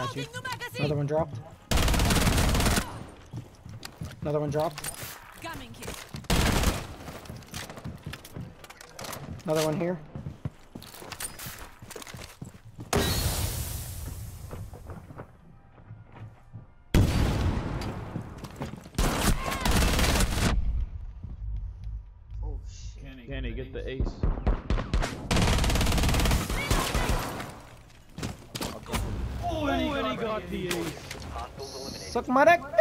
got you. Loading new magazine. Another one dropped. Another one dropped. Coming here. Another one here. Oh shit. Kenny, get the ace. Oh, And he got the ace. Suck my dick.